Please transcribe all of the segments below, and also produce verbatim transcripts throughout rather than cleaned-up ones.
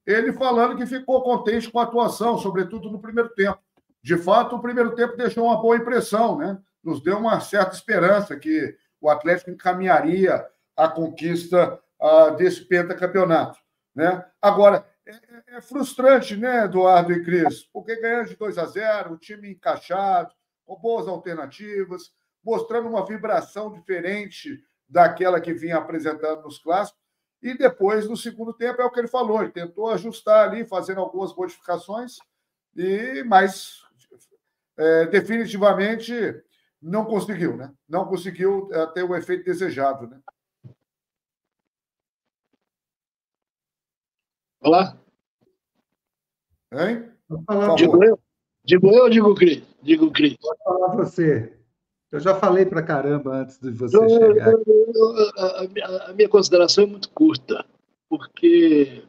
ele falando que ficou contente com a atuação, sobretudo no primeiro tempo. De fato, o primeiro tempo deixou uma boa impressão, né? Nos deu uma certa esperança que o Atlético encaminharia a conquista uh, desse pentacampeonato, né? Agora, é, é frustrante, né, Eduardo e Cris? Porque ganhando de dois a zero, o time encaixado, com boas alternativas, mostrando uma vibração diferente daquela que vinha apresentando nos clássicos. E depois, no segundo tempo, é o que ele falou, ele tentou ajustar ali, fazendo algumas modificações, e mas é, definitivamente não conseguiu, né? Não conseguiu é, ter o efeito desejado, né? Olá. Hein? Digo eu? Digo eu ou digo o Cris? Digo o Cris. Pode falar você. Eu já falei pra caramba antes de você eu, chegar. Eu, eu, a, a, a minha consideração é muito curta, porque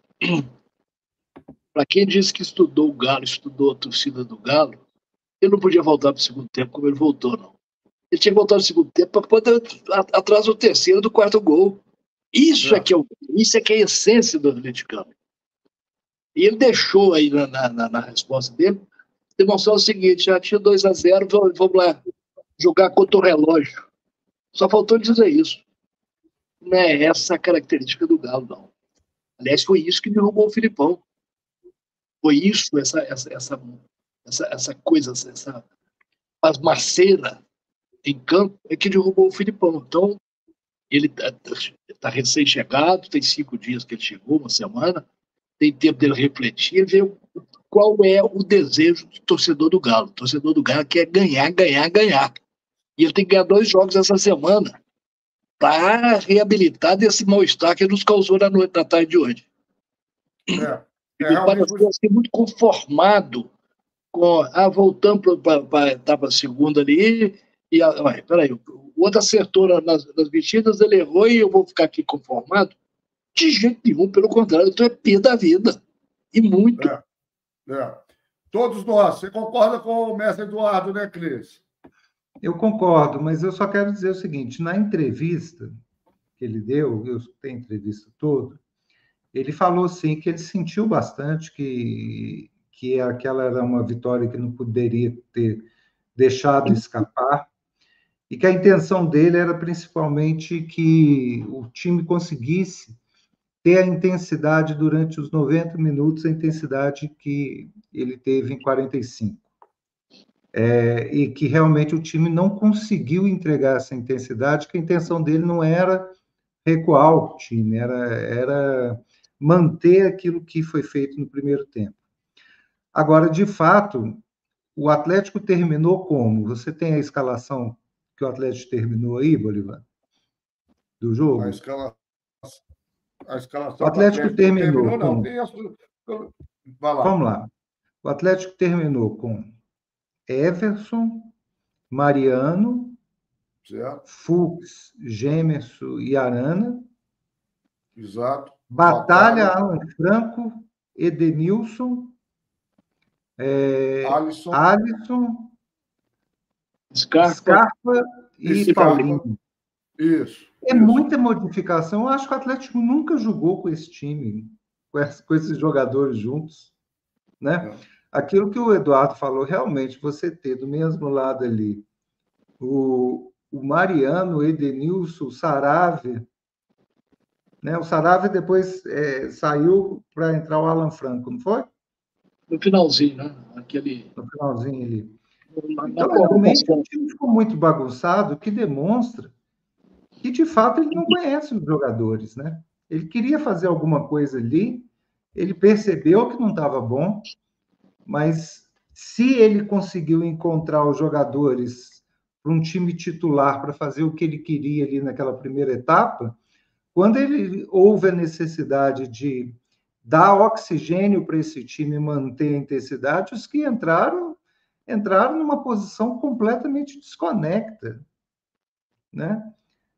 para quem disse que estudou o Galo, estudou a torcida do Galo, ele não podia voltar para o segundo tempo como ele voltou, não. Ele tinha que voltar no segundo tempo para poder atrás do terceiro, do quarto gol. Isso é, é que é, o, isso é, que é a essência do atleticano. E ele deixou aí na, na, na resposta dele demonstrar o seguinte: já tinha dois a zero, vamos lá jogar contra o relógio. Só faltou ele dizer isso. Não é essa a característica do Galo, não. Aliás, foi isso que derrubou o Filipão. Foi isso, essa, essa, essa, essa, essa coisa, essa pasmaceira em campo, é que derrubou o Filipão. Então, ele está recém-chegado, tem cinco dias que ele chegou, uma semana, tem tempo dele refletir e ver qual é o desejo do torcedor do Galo. O torcedor do Galo quer ganhar, ganhar, ganhar. E ele tem que ganhar dois jogos essa semana para reabilitar desse mal-estar que nos causou na noite da tarde de hoje. É, é, ele pareceu assim, muito conformado com ah, voltando para a etapa segunda ali, e ah, peraí, o outro acertou nas, nas vestidas, ele errou e eu vou ficar aqui conformado? De jeito nenhum, pelo contrário, eu estou é pé da vida. E muito. É, é. Todos nós. Você concorda com o mestre Eduardo, né, Cris? Eu concordo, mas eu só quero dizer o seguinte: na entrevista que ele deu, eu tenho a entrevista toda, ele falou sim que ele sentiu bastante que, que aquela era uma vitória que não poderia ter deixado escapar, e que a intenção dele era principalmente que o time conseguisse ter a intensidade durante os noventa minutos, a intensidade que ele teve em quarenta e cinco. É, e que realmente o time não conseguiu entregar essa intensidade, que a intenção dele não era recuar o time, era, era manter aquilo que foi feito no primeiro tempo. Agora, de fato, o Atlético terminou como? Você tem a escalação que o Atlético terminou aí, Bolivar? Do jogo? A, escala... a escalação o Atlético, Atlético terminou, terminou com... não. Tem as... Vai lá. Vamos lá. O Atlético terminou com Everson, Mariano, certo. Fux, Gemerson e Arana. Exato. Batalha, Batalha. Alan Franco, Edenilson, é, Alisson, Alisson Scarpa, Scarpa e Scarpa. Paulinho. Isso. É isso. muita modificação. Eu acho que o Atlético nunca jogou com esse time, com esses jogadores juntos, né? É. Aquilo que o Eduardo falou, realmente, você ter do mesmo lado ali o, o Mariano, o Edenilson, o Saravia, né? O Saravia depois é, saiu para entrar o Alan Franco, não foi? No finalzinho, né? Aquele... No finalzinho ali. Então, realmente, o time ficou muito bagunçado, que demonstra que, de fato, ele não conhece os jogadores, né? Ele queria fazer alguma coisa ali, ele percebeu que não estava bom, mas se ele conseguiu encontrar os jogadores para um time titular para fazer o que ele queria ali naquela primeira etapa, quando ele houve a necessidade de dar oxigênio para esse time manter a intensidade, os que entraram, entraram numa posição completamente desconecta, né?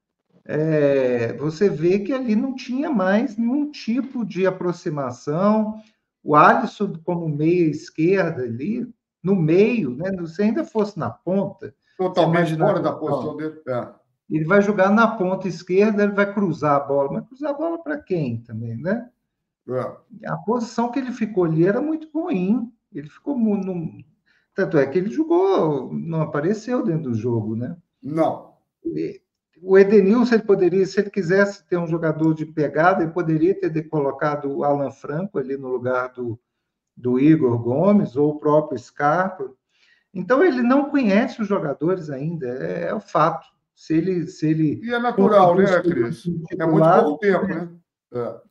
É, você vê que ali não tinha mais nenhum tipo de aproximação. O Alisson como meia esquerda ali, no meio, né? Se ainda fosse na ponta... Totalmente fora da posição dele. É. Ele vai jogar na ponta esquerda, ele vai cruzar a bola. Mas cruzar a bola para quem também, né? É. A posição que ele ficou ali era muito ruim. Ele ficou no... Tanto é que ele jogou, não apareceu dentro do jogo, né? Não. O Edenilson, ele poderia, se ele quisesse ter um jogador de pegada, ele poderia ter colocado o Alan Franco ali no lugar do, do Igor Gomes, ou o próprio Scarpa. Então, ele não conhece os jogadores ainda, é, é o fato. Se ele, se ele e é natural, né, Cris? É muito pouco tempo, né? É.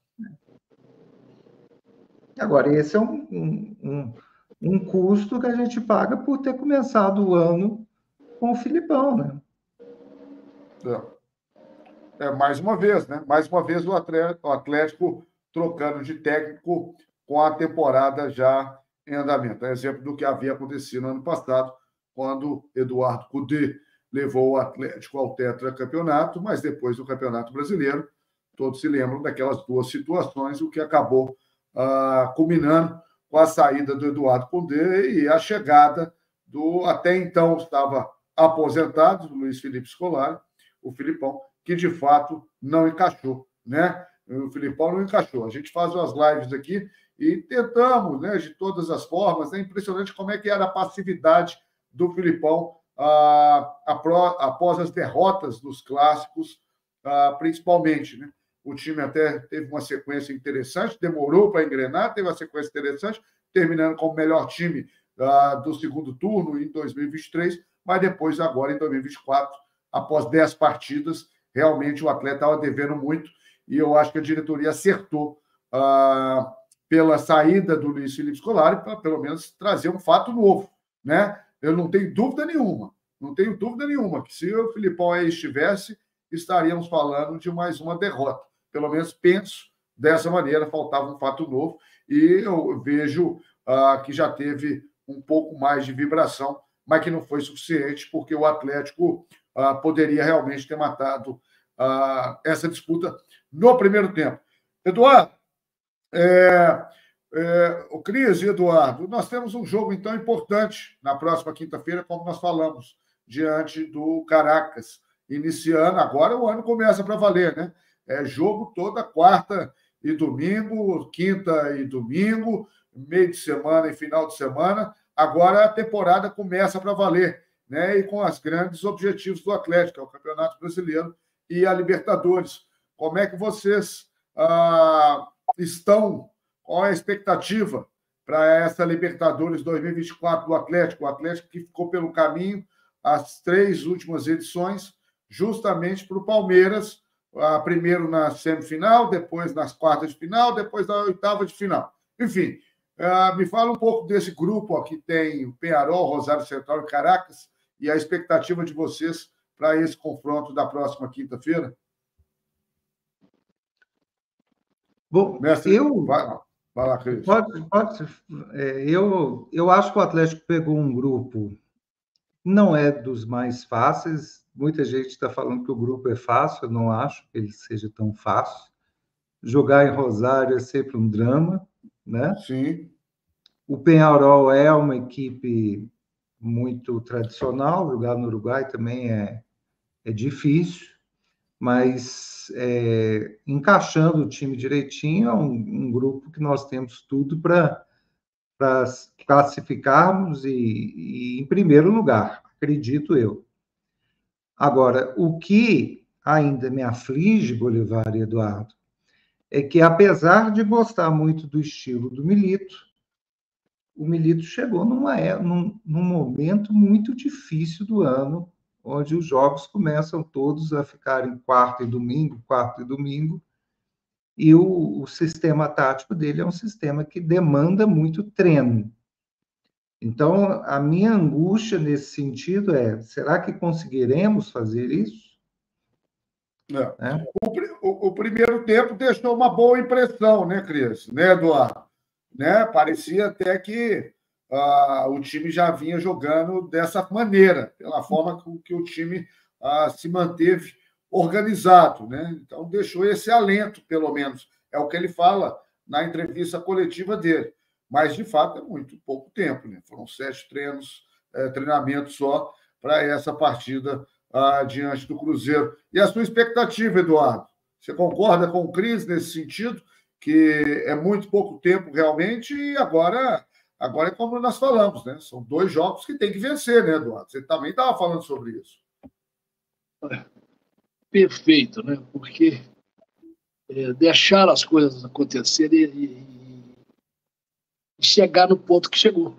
Agora, esse é um, um, um, um custo que a gente paga por ter começado o ano com o Filipão, né? É. É, mais uma vez, né? Mais uma vez o Atlético, o Atlético trocando de técnico com a temporada já em andamento. É exemplo do que havia acontecido no ano passado, quando Eduardo Cudê levou o Atlético ao tetracampeonato, mas depois do Campeonato Brasileiro, todos se lembram daquelas duas situações, o que acabou ah, culminando com a saída do Eduardo Cudê e a chegada do, até então estava aposentado, Luiz Felipe Scolari, o Filipão, que de fato não encaixou, né? O Filipão não encaixou. A gente faz umas lives aqui e tentamos, né, de todas as formas. É impressionante como é que era a passividade do Filipão ah, após as derrotas dos clássicos, ah, principalmente, né? O time até teve uma sequência interessante, demorou para engrenar, teve uma sequência interessante, terminando como o melhor time ah, do segundo turno em dois mil e vinte e três, mas depois, agora, em dois mil e vinte e quatro, após dez partidas, realmente o atleta estava devendo muito, e eu acho que a diretoria acertou ah, pela saída do Luiz Felipe Scolari, para pelo menos trazer um fato novo, né? Eu não tenho dúvida nenhuma, não tenho dúvida nenhuma que se o Filipão aí estivesse, estaríamos falando de mais uma derrota. Pelo menos penso dessa maneira, faltava um fato novo, e eu vejo ah, que já teve um pouco mais de vibração, mas que não foi suficiente, porque o Atlético ah, poderia realmente ter matado ah, essa disputa no primeiro tempo. Eduardo, é, é, o Cris e Eduardo, nós temos um jogo, então, importante na próxima quinta-feira, como nós falamos, diante do Caracas, iniciando agora, o ano começa para valer, né? É jogo toda quarta e domingo, quinta e domingo, meio de semana e final de semana. Agora a temporada começa para valer, né? E com os grandes objetivos do Atlético, é o Campeonato Brasileiro e a Libertadores. Como é que vocês ah, estão? Qual é a expectativa para essa Libertadores dois mil e vinte e quatro do Atlético? O Atlético que ficou pelo caminho as três últimas edições, justamente para o Palmeiras, ah, primeiro na semifinal, depois nas quartas de final, depois na oitava de final. Enfim, ah, me fala um pouco desse grupo ó, que tem o Peñarol, Rosário Central e Caracas, e a expectativa de vocês para esse confronto da próxima quinta-feira. Bom, Mestre, eu... vai, vai lá, Cris. Pode, pode, é, eu, eu acho que o Atlético pegou um grupo, não é dos mais fáceis. Muita gente está falando que o grupo é fácil, eu não acho que ele seja tão fácil. Jogar em Rosário é sempre um drama, né? Sim. O Peñarol é uma equipe muito tradicional, jogar no Uruguai também é, é difícil, mas é, encaixando o time direitinho, é um, um grupo que nós temos tudo para classificarmos e, e em primeiro lugar, acredito eu. Agora, o que ainda me aflige, Bolivar e Eduardo, é que, apesar de gostar muito do estilo do Milito, o Milito chegou numa, num, num momento muito difícil do ano, onde os jogos começam todos a ficarem quarto e domingo, quarto e domingo, e o, o sistema tático dele é um sistema que demanda muito treino. Então, a minha angústia nesse sentido é, será que conseguiremos fazer isso? É. É. O, o, o primeiro tempo deixou uma boa impressão, né, Cris? Né, Eduardo? Né? Parecia até que uh, o time já vinha jogando dessa maneira, pela forma que, que o time uh, se manteve organizado, né? Então, deixou esse alento, pelo menos. É o que ele fala na entrevista coletiva dele. Mas, de fato, é muito pouco tempo, né? Foram sete treinos, é, treinamentos só para essa partida ah, diante do Cruzeiro. E a sua expectativa, Eduardo? Você concorda com o Cris nesse sentido? que é muito pouco tempo realmente, e agora, agora é como nós falamos, né? São dois jogos que tem que vencer, né, Eduardo? Você também estava falando sobre isso. Perfeito, né? Porque é, deixar as coisas acontecerem e, e, e chegar no ponto que chegou.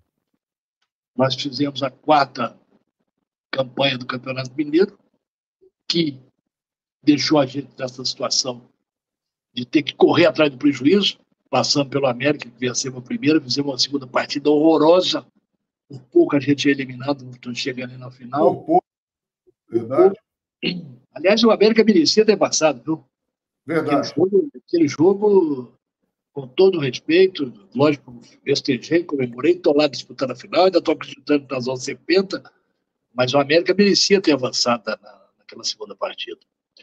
Nós fizemos a quarta campanha do Campeonato Mineiro, que deixou a gente nessa situação de ter que correr atrás do prejuízo, passando pelo América, que vencemos a primeira, fizemos uma segunda partida horrorosa, por pouco a gente é eliminado, não chega ali na final. Por pouco, verdade. Aliás, o América merecia ter passado, viu? Verdade. Aquele jogo, aquele jogo, com todo o respeito, lógico, festejei, comemorei, estou lá disputando a final, ainda estou acreditando nas onze penta, mas o América merecia ter avançado na, naquela segunda partida.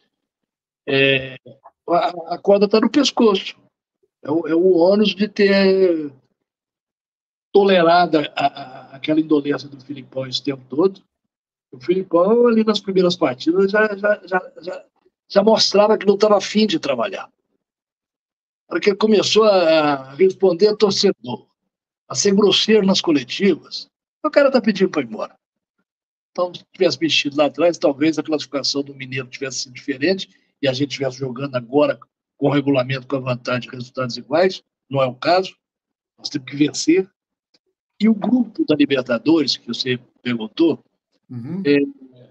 É, a, a corda está no pescoço. É o, é o ônus de ter tolerado a, a, aquela indolência do Filipão esse tempo todo. O Filipão, ali nas primeiras partidas, já, já, já, já, já mostrava que não estava afim de trabalhar. Na hora que ele começou a responder a torcedor, a ser grosseiro nas coletivas, o cara está pedindo para ir embora. Então, se tivesse mexido lá atrás, talvez a classificação do Mineiro tivesse sido diferente e a gente estivesse jogando agora com o regulamento com a vantagem de resultados iguais. Não é o caso. Nós temos que vencer. E o grupo da Libertadores, que você perguntou, Uhum. é,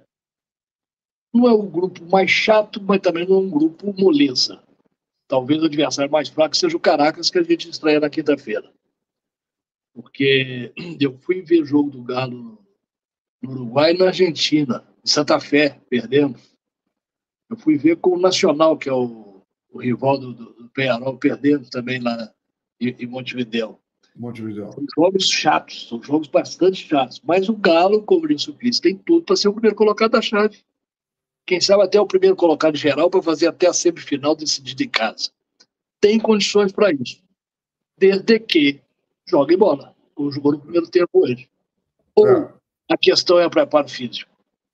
não é o grupo mais chato, mas também não é um grupo moleza. Talvez o adversário mais fraco seja o Caracas, que a gente estreia na quinta-feira. Porque eu fui ver o jogo do Galo no Uruguai e na Argentina, em Santa Fé, perdemos. Eu fui ver com o Nacional, que é o, o rival do, do, do Peñarol, perdemos também lá em, em Montevidéu. Montevidéu. São jogos chatos, são jogos bastante chatos. Mas o Galo, como disse o Cris, tem tudo para ser o primeiro colocado da chave. Quem sabe até o primeiro colocado geral para fazer até a semifinal decidida em casa. Tem condições para isso. Desde que jogue bola, como jogou no primeiro tempo hoje. Ou É. a questão é o preparo físico.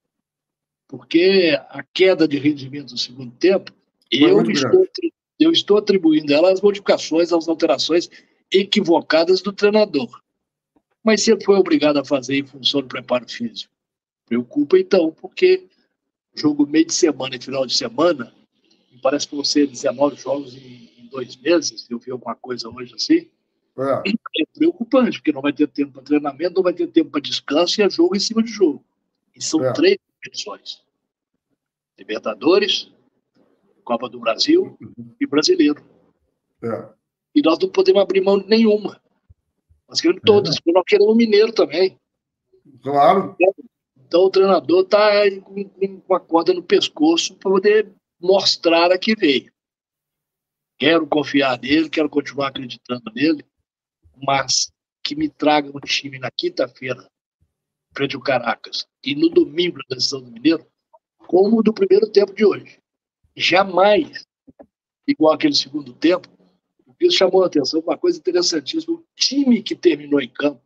Porque a queda de rendimento no segundo tempo, eu estou, eu estou atribuindo ela às modificações, às alterações equivocadas do treinador. Mas sempre foi obrigado a fazer em função do preparo físico. Preocupa, então, porque jogo meio de semana e final de semana, me parece que vão ser dezenove jogos em, em dois meses, eu vi alguma coisa hoje assim, É. é preocupante, porque não vai ter tempo para treinamento, não vai ter tempo para descanso e é jogo em cima de jogo. E são É. três competições. Libertadores, Copa do Brasil e Brasileiro. É. E nós não podemos abrir mão de nenhuma. Nós queremos todas, porque nós queremos o Mineiro também. Claro. Então o treinador está com, com a corda no pescoço para poder mostrar a que veio. Quero confiar nele, quero continuar acreditando nele, mas que me traga um time na quinta-feira, frente ao Caracas, e no domingo, na decisão do Mineiro, como o do primeiro tempo de hoje. Jamais igual aquele segundo tempo. Isso chamou a atenção, uma coisa interessantíssima. O time que terminou em campo,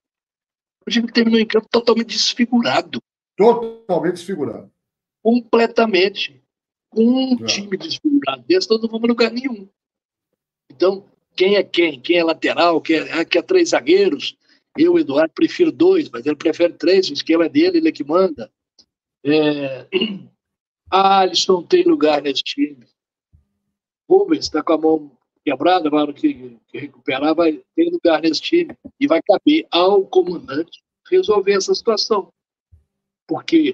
o time que terminou em campo totalmente desfigurado. Totalmente desfigurado. Completamente. Com um É. time desfigurado desse, nós não vamos a lugar nenhum. Então, quem é quem? Quem é lateral? Quem é, quem é três zagueiros? Eu, Eduardo, prefiro dois, mas ele prefere três, o esquema é dele, ele é que manda. É... Alisson tem lugar nesse time. Rubens está com a mão quebrada, na hora que, que recuperar, vai ter lugar nesse time. E vai caber ao comandante resolver essa situação. Porque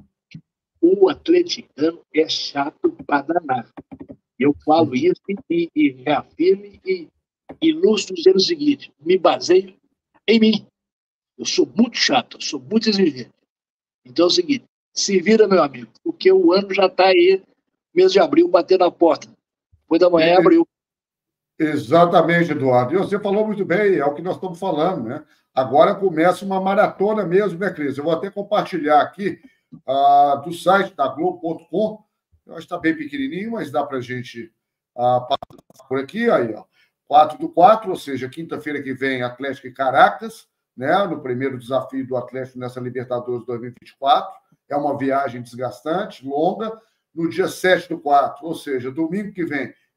o atleticano é chato para danar. Eu falo isso e, e reafirmo e ilustro dizendo o seguinte: me baseio em mim. Eu sou muito chato, eu sou muito exigente. Então é o seguinte: se vira, meu amigo, porque o ano já está aí, mês de abril, batendo na porta. Depois da manhã, abriu. Exatamente, Eduardo. E você falou muito bem, é o que nós estamos falando, né? Agora começa uma maratona mesmo, né, Cris? Eu vou até compartilhar aqui uh, do site da Globo ponto com. Eu acho que está bem pequenininho, mas dá para a gente uh, passar por aqui. Aí, ó. quatro do quatro, ou seja, quinta-feira que vem, Atlético e Caracas, né? No primeiro desafio do Atlético nessa Libertadores dois mil e vinte e quatro. É uma viagem desgastante, longa. No dia sete do quatro, ou seja, domingo que vem,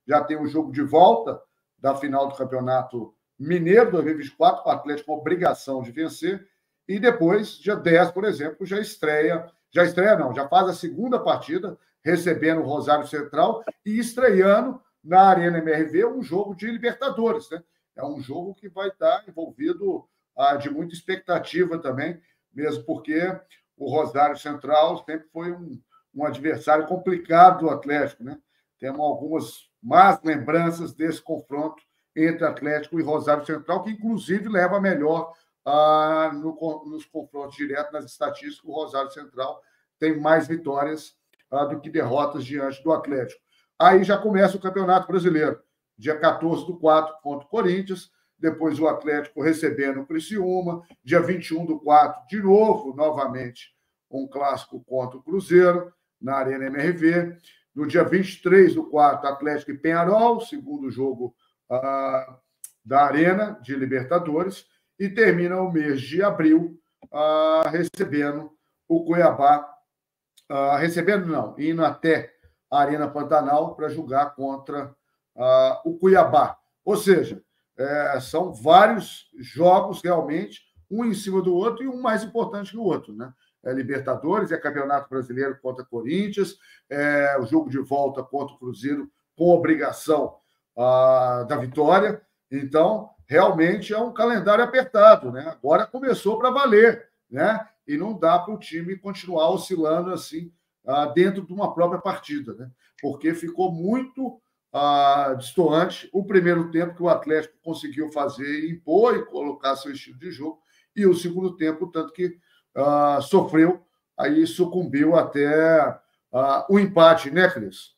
já tem o jogo de volta da final do Campeonato Mineiro dois mil e vinte e quatro, com o Atlético com obrigação de vencer, e depois, dia dez, por exemplo, já estreia, já estreia não, já faz a segunda partida, recebendo o Rosário Central e estreando na Arena M R V um jogo de Libertadores, né? É um jogo que vai estar envolvido ah, de muita expectativa também, mesmo porque o Rosário Central sempre foi um, um adversário complicado do Atlético, né? Temos algumas más lembranças desse confronto entre Atlético e Rosário Central, que inclusive leva melhor ah, no, nos confrontos diretos, nas estatísticas, o Rosário Central tem mais vitórias ah, do que derrotas diante do Atlético. Aí já começa o Campeonato Brasileiro, dia quatorze do quatro contra o Corinthians, depois o Atlético recebendo o Criciúma, dia vinte e um do quatro, de novo, novamente, um clássico contra o Cruzeiro, na Arena M R V. No dia vinte e três do quatro, Atlético e Peñarol, segundo jogo ah, da Arena de Libertadores, e termina o mês de abril ah, recebendo o Cuiabá, ah, recebendo não, indo até a Arena Pantanal para jogar contra ah, o Cuiabá. Ou seja, é, são vários jogos realmente, um em cima do outro e um mais importante que o outro, né? É Libertadores, é Campeonato Brasileiro contra Corinthians, é o jogo de volta contra o Cruzeiro com obrigação ah, da vitória. Então, realmente é um calendário apertado, né? Agora começou para valer, né? E não dá para o time continuar oscilando assim ah, dentro de uma própria partida, né? Porque ficou muito ah, distoante o primeiro tempo que o Atlético conseguiu fazer, impor e colocar seu estilo de jogo, e o segundo tempo, tanto que ah, sofreu, aí sucumbiu até ah, o empate, né, Cris?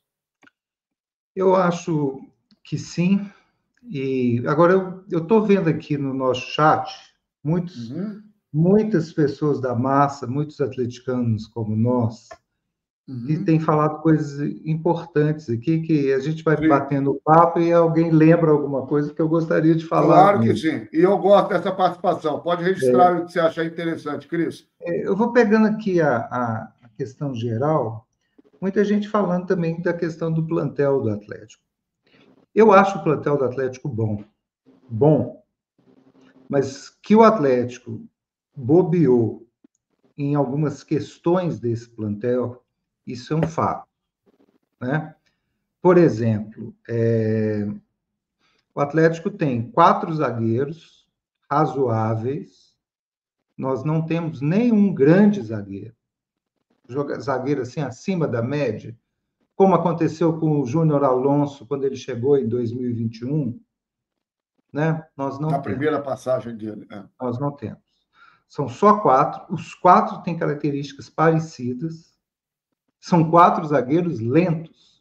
Eu acho que sim. E agora eu estou vendo aqui no nosso chat muitos, uhum. muitas pessoas da massa, muitos atleticanos como nós, uhum. que têm falado coisas importantes aqui, que a gente vai sim. batendo o papo e alguém lembra alguma coisa que eu gostaria de falar. Claro mesmo. Que sim. E eu gosto dessa participação. Pode registrar é. o que você achar interessante, Cris. É, eu vou pegando aqui a, a, a questão geral, muita gente falando também da questão do plantel do Atlético. Eu acho o plantel do Atlético bom, bom, mas que o Atlético bobeou em algumas questões desse plantel, isso é um fato, né? Por exemplo, é, o Atlético tem quatro zagueiros razoáveis, nós não temos nenhum grande zagueiro, zagueiro assim acima da média, como aconteceu com o Júnior Alonso quando ele chegou em dois mil e vinte e um, né? Nós não Na temos. primeira passagem dele. É. Nós não temos. São só quatro. Os quatro têm características parecidas. São quatro zagueiros lentos.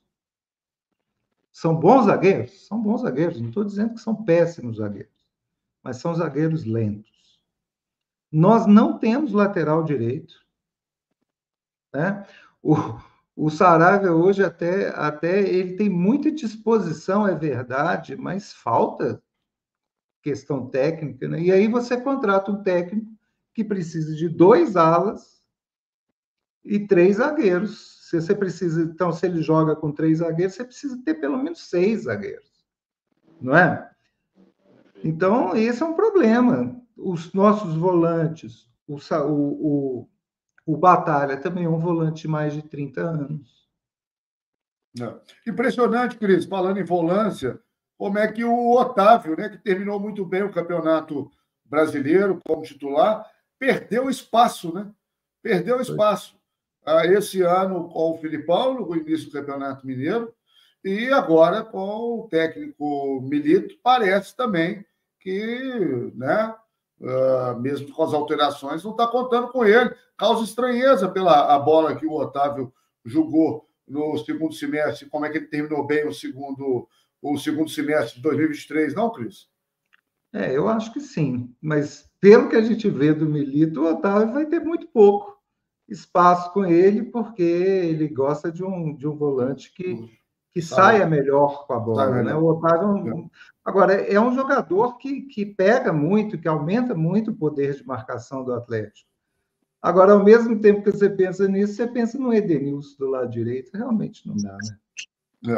São bons zagueiros? São bons zagueiros. Não estou dizendo que são péssimos zagueiros, mas são zagueiros lentos. Nós não temos lateral direito, né? O, o Saravia hoje até, até ele tem muita disposição, é verdade, mas falta questão técnica, né? E aí você contrata um técnico que precisa de dois alas e três zagueiros. Se você precisa, então, se ele joga com três zagueiros, você precisa ter pelo menos seis zagueiros, não é? Então, esse é um problema. Os nossos volantes, o, o, o Batalha também é um volante de mais de trinta anos. Não. Impressionante, Cris, falando em volância, como é que o Otávio, né, que terminou muito bem o Campeonato Brasileiro como titular, perdeu espaço, né? Perdeu espaço. Ah, esse ano com o Filipão, no início do Campeonato Mineiro, e agora com o técnico Milito, parece também que, né, uh, mesmo com as alterações, não está contando com ele. Causa estranheza pela a bola que o Otávio jogou no segundo semestre, como é que ele terminou bem o segundo, o segundo semestre de dois mil e vinte e três, não, Cris? É, eu acho que sim, mas pelo que a gente vê do Milito, o Otávio vai ter muito pouco espaço com ele, porque ele gosta de um, de um volante que, que saia melhor com a bola, né? O Otávio, agora, é um jogador que, que pega muito, que aumenta muito o poder de marcação do Atlético. Agora, ao mesmo tempo que você pensa nisso, você pensa no Edenilson do lado direito, realmente não dá, né? É.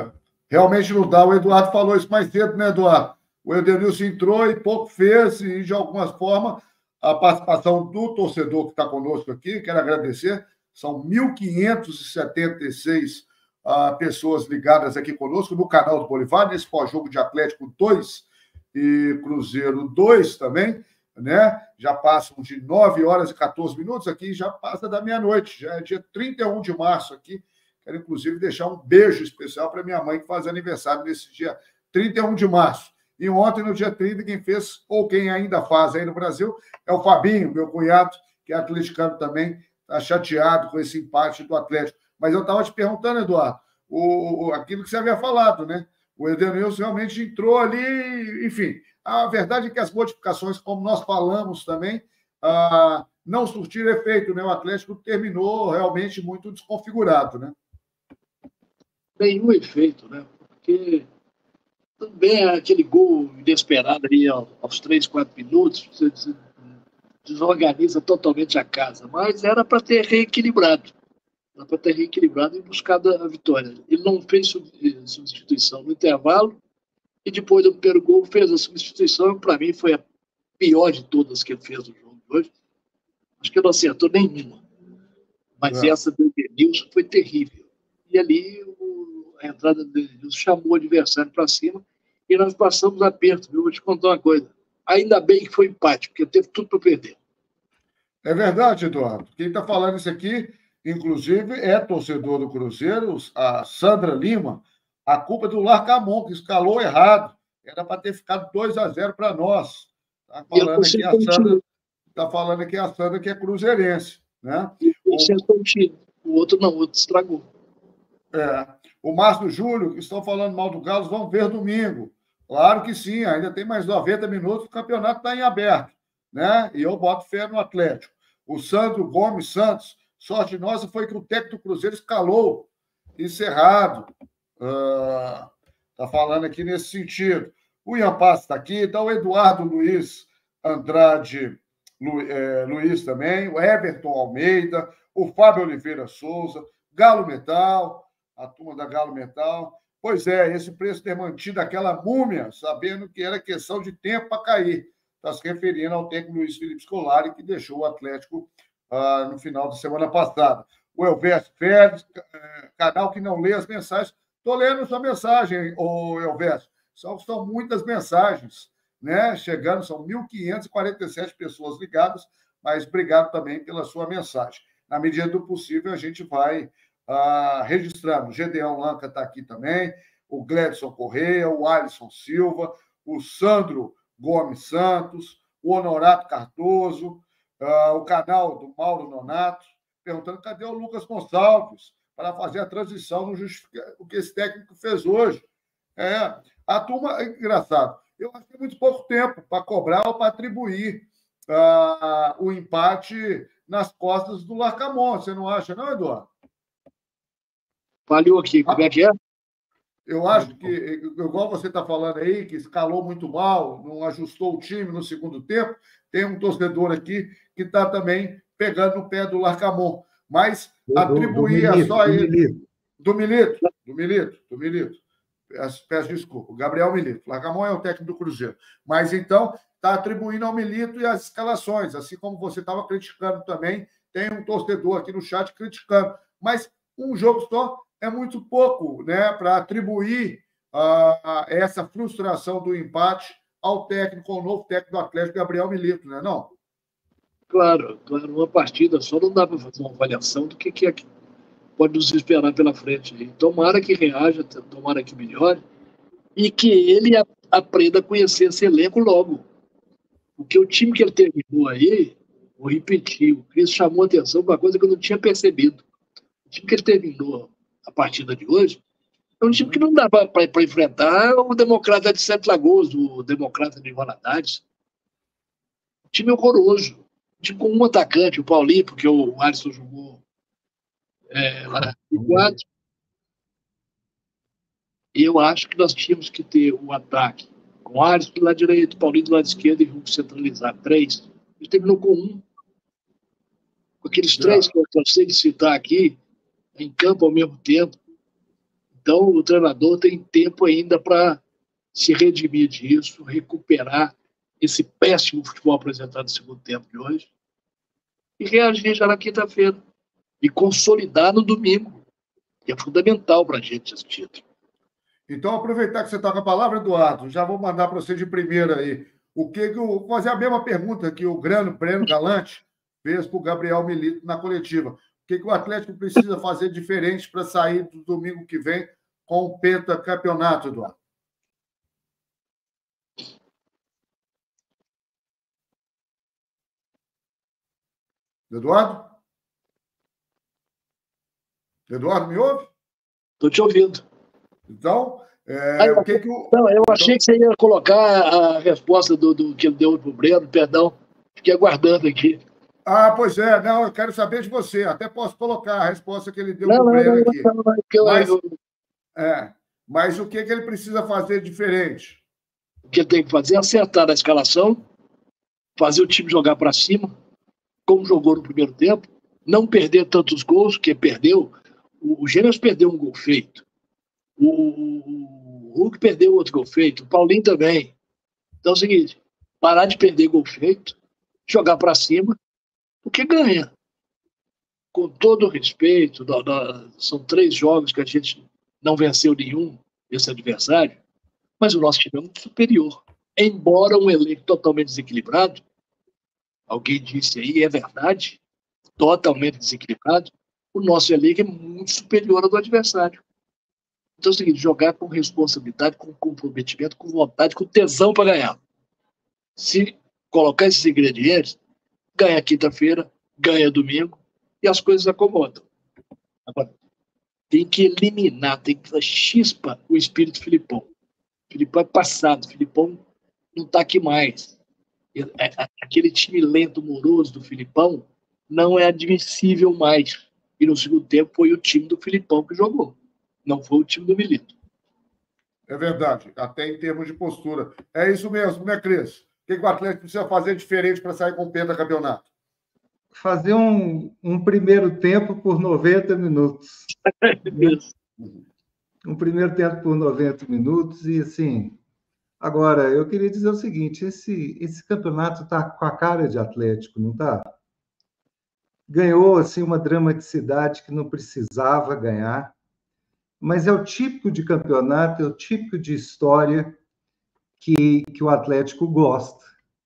Realmente não dá. O Eduardo falou isso mais cedo, né, Eduardo? O Edenilson entrou e pouco fez, e de alguma forma a participação do torcedor que está conosco aqui, quero agradecer, são mil quinhentas e setenta e seis uh, pessoas ligadas aqui conosco no canal do Bolivar, nesse pós-jogo de Atlético dois e Cruzeiro dois também, né? Já passam de nove horas e quatorze minutos aqui, já passa da meia-noite, já é dia trinta e um de março aqui. Quero, inclusive, deixar um beijo especial para minha mãe, que faz aniversário nesse dia trinta e um de março. E ontem, no dia trinta, quem fez, ou quem ainda faz aí no Brasil, é o Fabinho, meu cunhado, que é atleticano também, está chateado com esse empate do Atlético. Mas eu estava te perguntando, Eduardo, o, o, aquilo que você havia falado, né? O Edenilson realmente entrou ali, enfim. A verdade é que as modificações, como nós falamos também, ah, não surtiram efeito, né? O Atlético terminou realmente muito desconfigurado, né? Nenhum efeito, né? Porque também aquele gol inesperado ali aos três, quatro minutos, você desorganiza totalmente a casa, mas era para ter reequilibrado. Era para ter reequilibrado e buscado a vitória. Ele não fez substituição no intervalo e depois do primeiro gol fez a substituição, para mim foi a pior de todas que ele fez no jogo de hoje. Acho que ele não acertou nenhuma. Mas é. essa do Edenilson foi terrível. E ali o, a entrada do Edenilson chamou o adversário para cima e nós passamos aperto, viu? Vou te contar uma coisa. Ainda bem que foi empate, porque teve tudo para perder. É verdade, Eduardo. Quem está falando isso aqui, inclusive, é torcedor do Cruzeiro, a Sandra Lima. A culpa é do Larcamon, que escalou errado. Era para ter ficado dois a zero para nós. Está falando, aqui a Sandra, tá falando aqui a Sandra que é cruzeirense. Né? O, o outro não, o outro estragou. É. O Márcio Júlio, que estão falando mal do Galo, vão ver domingo. Claro que sim, ainda tem mais noventa minutos, o campeonato está em aberto. Né? E eu boto fé no Atlético. O Sandro Gomes Santos, sorte nossa foi que o técnico do Cruzeiro escalou. Isso errado. Está uh, falando aqui nesse sentido. O Ian Paz está aqui, está o Eduardo Luiz Andrade Lu, é, Luiz também, o Everton Almeida, o Fábio Oliveira Souza, Galo Metal, a turma da Galo Metal. Pois é, esse preço ter mantido aquela múmia, sabendo que era questão de tempo para cair. Está se referindo ao técnico Luiz Felipe Scolari, que deixou o Atlético uh, no final da semana passada. O Elvésio Félix, canal que não lê as mensagens. Estou lendo sua mensagem, ô Elvésio. São, são muitas mensagens, né? Chegando, são mil quinhentas e quarenta e sete pessoas ligadas, mas obrigado também pela sua mensagem. Na medida do possível, a gente vai uh, registrando. O Gedeão Lanca está aqui também, o Gledson Correia, o Alisson Silva, o Sandro Gomes Santos, o Honorato Cardoso, uh, o canal do Mauro Nonato, perguntando cadê o Lucas Gonçalves para fazer a transição no justificar o que esse técnico fez hoje. É, a turma, é engraçado, eu acho que é muito pouco tempo para cobrar ou para atribuir uh, o empate nas costas do Larcamon. Você não acha, não, Eduardo? Falhou aqui, como é que é? Eu acho que, igual você está falando aí, que escalou muito mal, não ajustou o time no segundo tempo, tem um torcedor aqui que está também pegando no pé do Larcamon. Mas do, atribuir do, do só ele. Do Milito, do Milito, do Milito. Peço, peço desculpa. Gabriel Milito. Larcamon é o técnico do Cruzeiro. Mas então está atribuindo ao Milito e as escalações, assim como você estava criticando também. Tem um torcedor aqui no chat criticando. Mas um jogo só é muito pouco, né, para atribuir uh, essa frustração do empate ao técnico, ao novo técnico do Atlético, Gabriel Milito, né? Não? Claro, claro, uma partida só não dá para fazer uma avaliação do que, que é que pode nos esperar pela frente. Tomara que reaja, tomara que melhore e que ele a, aprenda a conhecer esse elenco logo. Porque o time que ele terminou aí, vou repetir, o Cris chamou a atenção para uma coisa que eu não tinha percebido. O time que ele terminou a partida de hoje é um time que não dá para enfrentar o Democrata de Sete Lagoas, o Democrata de Valadares. Um time horroroso. Um time com um atacante, o Paulinho, porque o Alisson jogou é, lá no quatro. E eu acho que nós tínhamos que ter o um ataque com o Alisson do lado direito, o Paulinho do lado esquerdo e vamos centralizar três. Ele terminou com um. Com aqueles três que eu cansei de citar aqui, em campo ao mesmo tempo. Então, o treinador tem tempo ainda para se redimir disso, recuperar esse péssimo futebol apresentado no segundo tempo de hoje e reagir já na quinta-feira e consolidar no domingo, que é fundamental para a gente esse título. Então, aproveitar que você está com a palavra, Eduardo, já vou mandar para você de primeira aí. O que que o, vou fazer a mesma pergunta que o Grano Breno Galante fez para o Gabriel Milito na coletiva. O que, que o Atlético precisa fazer diferente para sair do domingo que vem com o pentacampeonato, Eduardo? Eduardo? Eduardo, me ouve? Estou te ouvindo. Então, é, o que que o... Não, eu então... achei que você ia colocar a resposta do, do que ele deu para o Breno, perdão. Fiquei aguardando aqui. Ah, pois é. Não, eu quero saber de você. Até posso colocar a resposta que ele deu para o Breno aqui. Não, não, não, não, mas, eu... é, mas o que, que ele precisa fazer diferente? O que ele tem que fazer é acertar a escalação, fazer o time jogar para cima, como jogou no primeiro tempo, não perder tantos gols, que perdeu. O, o Gêmeos perdeu um gol feito. O, o, o Hulk perdeu outro gol feito. O Paulinho também. Então é o seguinte, parar de perder gol feito, jogar para cima, porque ganha. Com todo o respeito, da, da, são três jogos que a gente não venceu nenhum desse adversário, mas o nosso time é muito superior. Embora um elenco totalmente desequilibrado, alguém disse aí, é verdade, totalmente desequilibrado, o nosso elenco é muito superior ao do adversário. Então é o seguinte, jogar com responsabilidade, com comprometimento, com vontade, com tesão para ganhar. Se colocar esses ingredientes, ganha quinta-feira, ganha domingo, e as coisas acomodam. Agora, tem que eliminar, tem que chispa o espírito Filipão. O Filipão é passado, o Filipão não está aqui mais. Aquele time lento, moroso do Filipão não é admissível mais. E no segundo tempo foi o time do Filipão que jogou, não foi o time do Milito. É verdade, até em termos de postura. É isso mesmo, né, Cris? O que, que o Atlético precisa fazer diferente para sair com o pentacampeonato? Fazer um, um primeiro tempo por noventa minutos. Isso. Um primeiro tempo por noventa minutos e, assim... Agora, eu queria dizer o seguinte, esse, esse campeonato está com a cara de Atlético, não está? Ganhou, assim, uma dramaticidade que não precisava ganhar, mas é o típico de campeonato, é o típico de história que, que o Atlético gosta.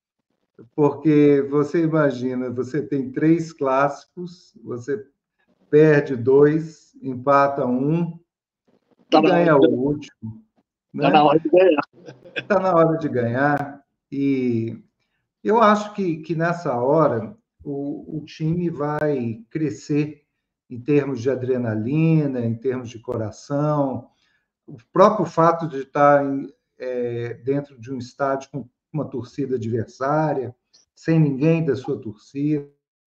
Porque você imagina, você tem três clássicos, você perde dois, empata um e ganha o último. Está na hora de ganhar. Está na hora de ganhar. E eu acho que, que nessa hora o, o time vai crescer em termos de adrenalina, em termos de coração. O próprio fato de estar em, é, dentro de um estádio com uma torcida adversária, sem ninguém da sua torcida.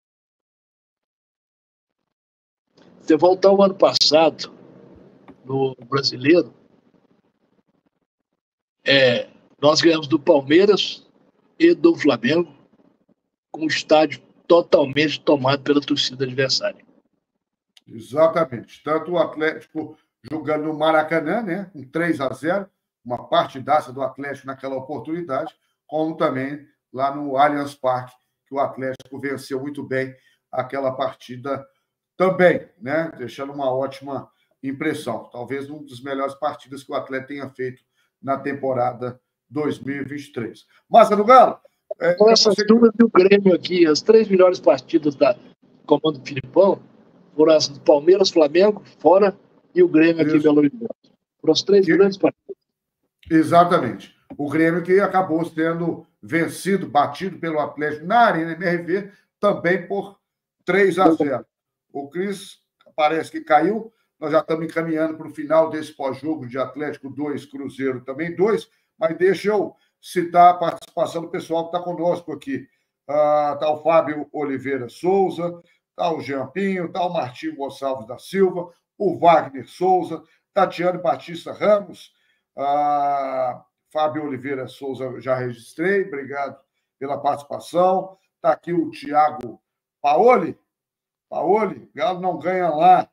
Você voltar ao ano passado, no Brasileiro, é, nós ganhamos do Palmeiras e do Flamengo com o estádio totalmente tomado pela torcida adversária. Exatamente. Tanto o Atlético jogando no Maracanã, né, com três a zero, uma partidaça do Atlético naquela oportunidade, como também lá no Allianz Parque, que o Atlético venceu muito bem aquela partida também, né, deixando uma ótima impressão. Talvez uma das melhores partidas que o Atlético tenha feito na temporada dois mil e vinte e três. Massa do Galo? É, com essas você... turmas do Grêmio aqui, as três melhores partidas da comando do Filipão foram as do Palmeiras, Flamengo, fora, e o Grêmio aqui em Belo Horizonte. Foram as três e... grandes partidas. Exatamente. O Grêmio que acabou sendo vencido, batido pelo Atlético na Arena M R V, também por três a zero. O Cris parece que caiu. Nós já estamos encaminhando para o final desse pós-jogo de Atlético dois, Cruzeiro também dois, mas deixa eu citar a participação do pessoal que está conosco aqui. Está ah, o Fábio Oliveira Souza, está o Jean Pinho, está o Martim Gonçalves da Silva, o Wagner Souza, Tatiane Batista Ramos, ah, Fábio Oliveira Souza, já registrei, obrigado pela participação. Está aqui o Tiago Paoli. Paoli, Galo não ganha lá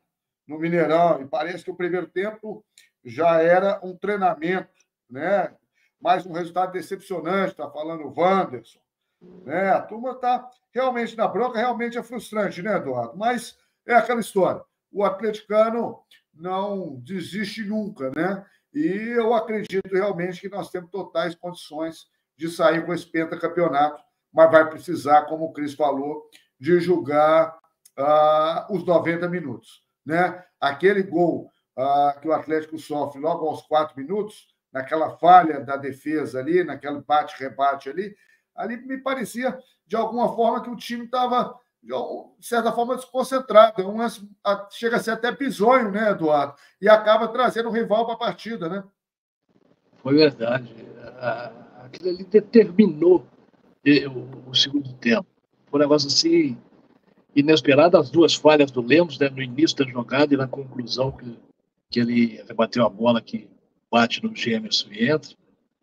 no Mineirão, e parece que o primeiro tempo já era um treinamento, né? Mais um resultado decepcionante, está falando o Wanderson. Né? A turma está realmente na bronca, realmente é frustrante, né, Eduardo? Mas é aquela história. O atleticano não desiste nunca, né? E eu acredito realmente que nós temos totais condições de sair com esse pentacampeonato, mas vai precisar, como o Cris falou, de jogar uh, os noventa minutos. Né? Aquele gol uh, que o Atlético sofre logo aos quatro minutos, naquela falha da defesa ali, naquele bate-rebate ali, ali me parecia, de alguma forma, que o time estava, de certa forma, desconcentrado. Um, chega a ser até bizonho, né, Eduardo? E acaba trazendo o rival para a partida, né? Foi verdade. Aquilo ali determinou o segundo tempo. Foi um negócio assim inesperado, as duas falhas do Lemos, né, no início da jogada e na conclusão que, que ele rebateu a bola que bate no Gemerson e entra.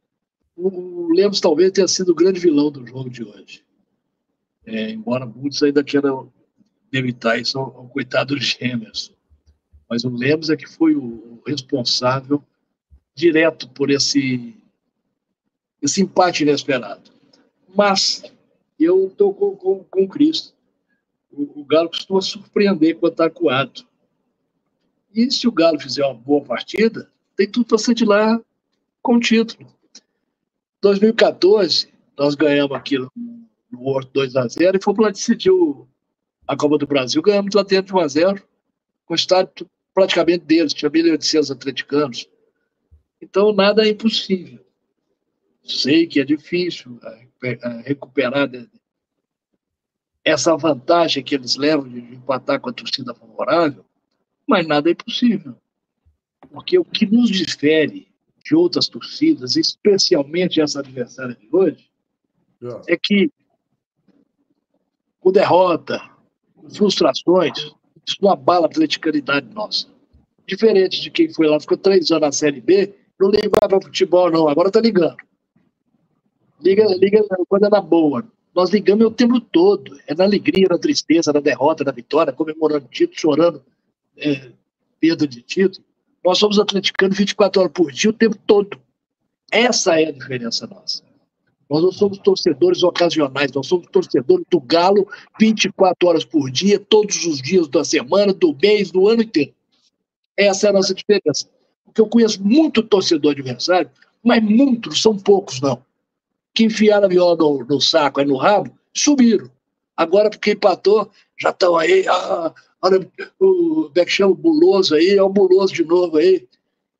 O Lemos talvez tenha sido o grande vilão do jogo de hoje. É, embora muitos ainda queiram evitar isso ao, ao coitado do Gemerson. Mas o Lemos é que foi o responsável direto por esse, esse empate inesperado. Mas eu estou com, com, com o Cris. O, o Galo costuma surpreender quando está acuado. E se o Galo fizer uma boa partida, tem tudo para sair de lá com o título. Em dois mil e quatorze, nós ganhamos aqui no, no Horto dois a zero e fomos lá decidir a Copa do Brasil. Ganhamos lá dentro de um a zero, com o estádio praticamente deles, tinha mil e oitocentos atleticanos. Então, nada é impossível. Sei que é difícil recuperar essa vantagem que eles levam de empatar com a torcida favorável, mas nada é impossível. Porque o que nos difere de outras torcidas, especialmente essa adversária de hoje, yeah. é que com derrota, com frustrações, isso não abala a atleticanidade nossa. Diferente de quem foi lá, ficou três anos na Série B, não liga para futebol, não. Agora tá ligando. Liga, liga quando é na boa. Nós ligamos o tempo todo. É na alegria, na tristeza, na derrota, na vitória, comemorando título, chorando é, perda de título. Nós somos atleticanos vinte e quatro horas por dia, o tempo todo. Essa é a diferença nossa. Nós não somos torcedores ocasionais, nós somos torcedores do Galo vinte e quatro horas por dia, todos os dias da semana, do mês, do ano inteiro. Essa é a nossa diferença. Porque eu conheço muito torcedor adversário, mas muitos, são poucos, não. Que enfiaram a viola no, no saco, aí no rabo, subiram. Agora, porque empatou, já estão aí, ah, olha, o como é que chama o Buloso aí, é o Buloso de novo aí.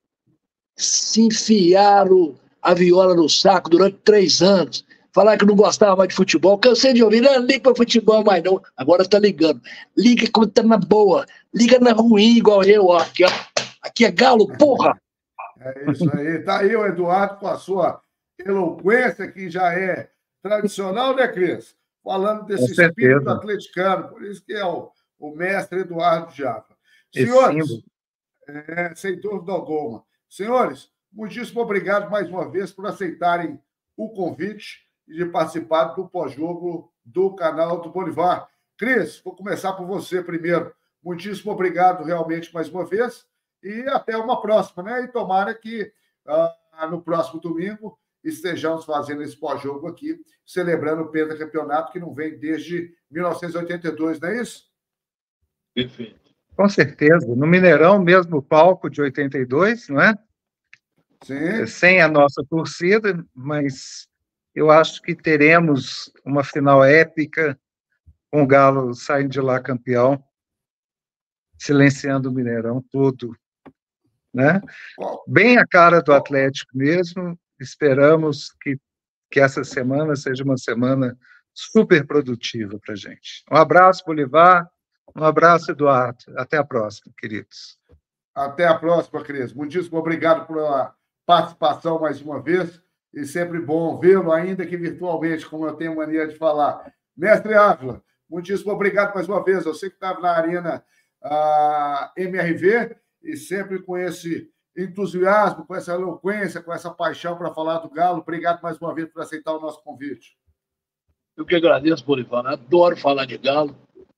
Se enfiaram a viola no saco durante três anos. Falar que não gostava mais de futebol. Cansei de ouvir, não liga para futebol mais não. Agora tá ligando. Liga quando tá na boa. Liga na ruim, igual eu, ó. Aqui, ó. Aqui é Galo, porra! É isso aí. Tá aí o Eduardo com a sua eloquência, que já é tradicional, né, Cris? Falando desse espírito atleticano. Por isso que é o, o mestre Eduardo Jaffa. Senhores, é, sem dúvida alguma. Senhores, muitíssimo obrigado mais uma vez por aceitarem o convite e de participar do pós-jogo do canal do Bolivar. Cris, vou começar por você primeiro. Muitíssimo obrigado realmente mais uma vez e até uma próxima, né? E tomara que uh, no próximo domingo estejamos fazendo esse pós-jogo aqui, celebrando o pentacampeonato que não vem desde mil novecentos e oitenta e dois, não é isso? Perfeito. Com certeza. No Mineirão, mesmo palco de oitenta e dois, não é? Sim. Sem a nossa torcida, mas eu acho que teremos uma final épica, com o Galo saindo de lá campeão, silenciando o Mineirão todo, né? Bem a cara do Atlético mesmo. Esperamos que, que essa semana seja uma semana super produtiva para a gente. Um abraço, Bolivar. Um abraço, Eduardo. Até a próxima, queridos. Até a próxima, Cris. Muitíssimo obrigado pela participação mais uma vez. E sempre bom vê-lo, ainda que virtualmente, como eu tenho mania de falar. Mestre Ávila, muitíssimo obrigado mais uma vez. Eu sei que estava na Arena uh, M R V e sempre com esse entusiasmo, com essa eloquência, com essa paixão para falar do Galo. Obrigado mais uma vez por aceitar o nosso convite. Eu que agradeço, Bolivar. Adoro falar de Galo.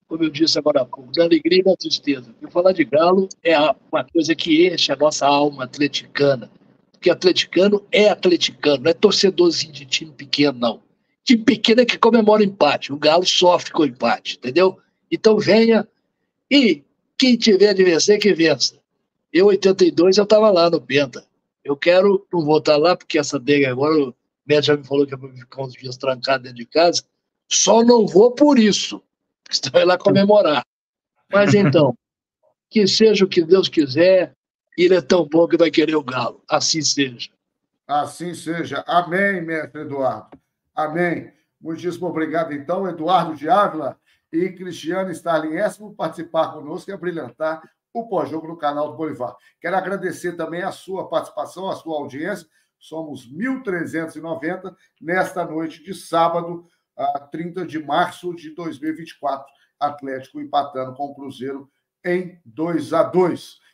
como eu disse agora há pouco, da alegria e da tristeza. E falar de Galo é uma coisa que enche a nossa alma atleticana. Porque atleticano é atleticano, não é torcedorzinho de time pequeno, não. Time pequeno é que comemora empate. O Galo sofre com o empate, entendeu? Então venha e quem tiver de vencer, que vença. Eu, em oitenta e dois, eu estava lá no Penta. Eu quero, não vou estar lá, porque essa dega agora, o médico já me falou que eu vou ficar uns dias trancado dentro de casa. Só não vou por isso, porque você vai lá comemorar. Mas então, que seja o que Deus quiser, ele é tão bom que vai querer o Galo. Assim seja. Assim seja. Amém, mestre Eduardo. Amém. Muitíssimo obrigado, então, Eduardo de Ávila e Cristiano Starling S por participar conosco e abrilhantar o pós-jogo no canal do Bolivar. Quero agradecer também a sua participação, a sua audiência. Somos mil trezentos e noventa nesta noite de sábado, trinta de março de dois mil e vinte e quatro. Atlético empatando com o Cruzeiro em dois a dois.